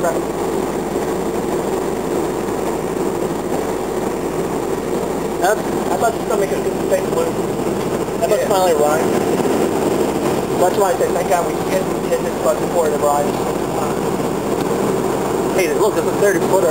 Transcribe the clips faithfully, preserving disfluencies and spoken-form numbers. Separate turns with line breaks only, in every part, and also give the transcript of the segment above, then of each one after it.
Right. That's, I thought you were going to make a good fake loop. That must
Yeah.
finally arrive. That's why I said, thank God we hit, hit this bus before it arrives. Hey, look, there's a thirty footer.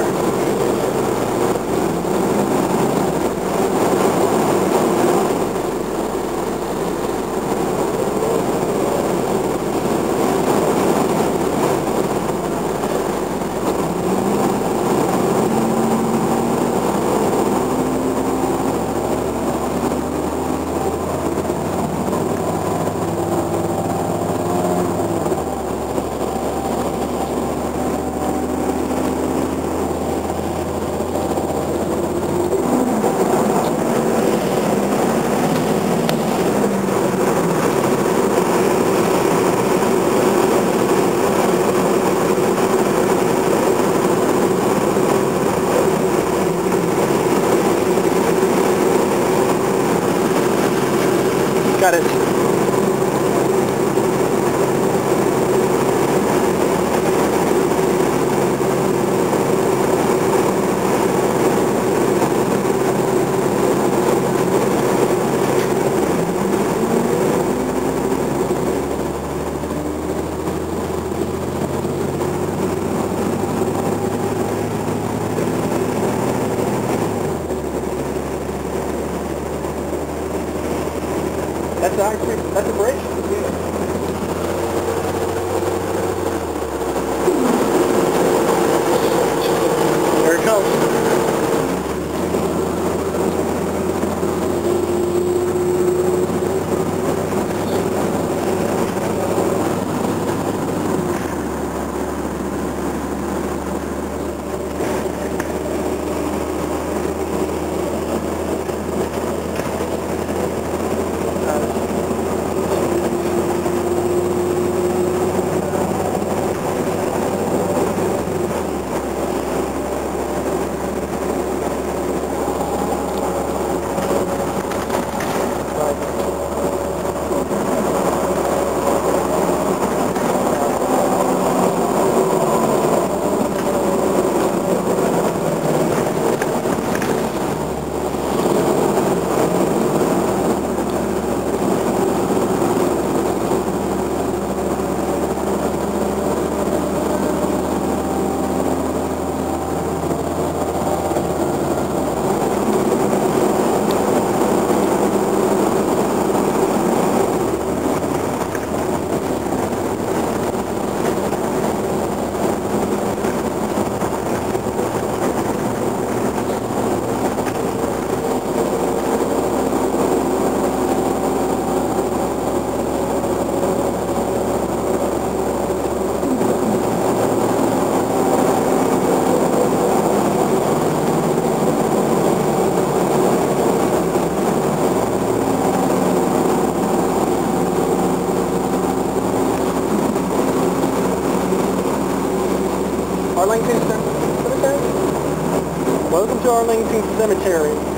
Got it. That's actually, that's a bridge? Yeah. There it comes. Arlington Cemetery? Welcome to Arlington Cemetery.